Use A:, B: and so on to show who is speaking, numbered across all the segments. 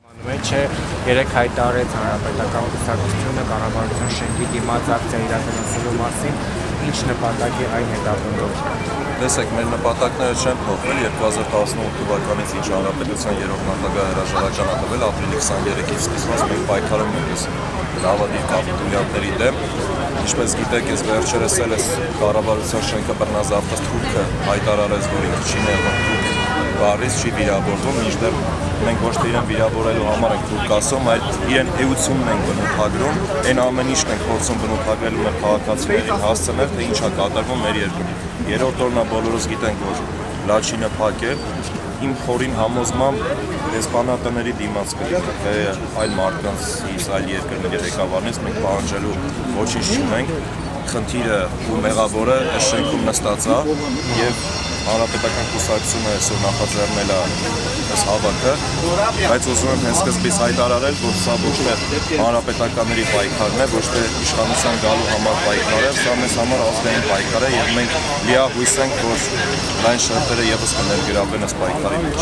A: Չէ, երեք հայտարարեց հանրապետական կուսակցությունը կառավարության շենքի դիմաց ակցիա իրականացնելու մասին, ինչ նպատակ է այն հետապնդում։
B: Տեսեք, մեր նպատակները չեն փոխվել 2018 թվականից, ինչ հանրապետության երրորդ նախագահ հրաժարական ա տվել ապրիլի 23-ից սկսված մենք պայքարում ենք լավադիր կապիտուլյանտների դեմ։ Ինչպես գիտեք, ես վերջերս էլ այս կառավարության շենքը բռնազավթած թուրքը հայտարարեց, որ ինքը չի ներվում բառից չի վիրավորվում, մինչդեռ մենք ոչ թե իրեն վիրավորելու համար ենք թուրք ասում, այլ իրեն էությունն ենք բնութագրում, այն ամեն ինչն ենք փորձում բնութագրել մեր քաղաքացիներին հասցնել, թե ինչ է կատարվում մեր երկրում։ Երրորդ օրն է բոլորս գիտենք, որ Լաչինը փակ է, իմ խորին համոզմամբ դեսպանատների դիմաց թե այլ մարդկանցից, այլ երկրների ղեկավարներից մենք պահանջելու ոչինչ չունենք, խնդիրը ու մեղավորը այս շենքում նստած է եւ հանրապետական կուսակցությունը այսօր նախաձեռնել է այս հավաքը, բայց ուզում եմ հենց սկզբից հայտարարել, որ սա ոչ թե հանրապետականների պայքարն է, ոչ թե իշխանության գալու համար պայքար է, սա մեզ համար ազգային պայքար է եւ մենք լիահույս ենք, որ լայն շերտերը եւս կներգրավվեն այս պայքարի մեջ։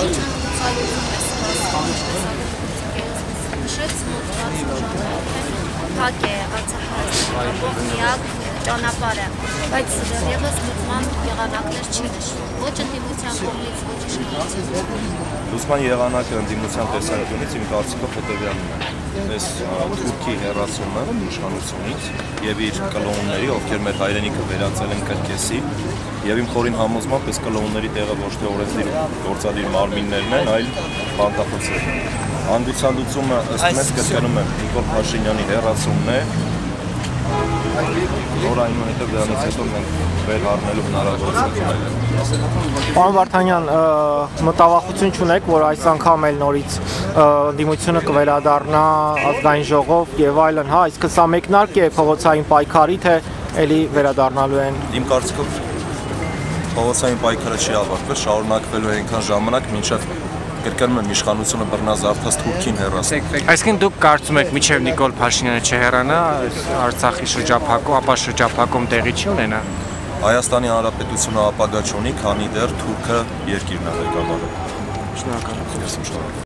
C: Փակ է Արցախի միակ ճանապարհը, բայց դեռևս լուծման եղանակներ չի նշվում։ Ոչ ընդդիմության կողմից, ոչ իշխանության։
B: Լուծման եղանակը ընդդիմության տեսանկյունից իմ կարծիքով հետևյալն է։ Այս թուրքի հեռացումը իշխանությունից եւ իր կլոնների, ովքեր մեր հայրենիքը վերածել են կրկեսի, եւ իմ խորին համոզմամբ այս կլոնների տեղը ոչ թե օրենսդիր գործադիր մարմիններն են, այլ բանտախոսներ։ Հանդուցումը ըստ մեզ կրկնում եմ Նիկոլ Փաշինյանի հեռացումն է, որ այնուհետև դրանից հետո մենք վեր առնելու հնարավորություն ունենք։
A: Պարոն Վարդանյան, մտավախություն չունեք, որ այս անգամ էլ նորից ընդդիմությունը կվերադառնա ազգային ժողով եւ այլն, հա, այսինքն սա մեկնարկ է փողոցային պայքարի, թե էլի վերադառնալու են։
B: Իմ կարծիքով փողոցային պայքարը չի ավարտվել, շարունակվելու է այնքան ժամանակ, մինչև կրկնում եմ իշխանությունը բռնազավթած թուրքին հեռացնի։
A: Այսինքն դուք կարծում եք մինչև Նիկոլ Փաշինյանը չհեռանա, Արցախի շրջափակում, ապա շրջափակում տեղի չի ունենա։
B: Հայաստանի Հանրապետությունը ապագա չունի, քանի դեռ թուրքը երկիրն է ղեկավարում։
A: Շնորհակալություն։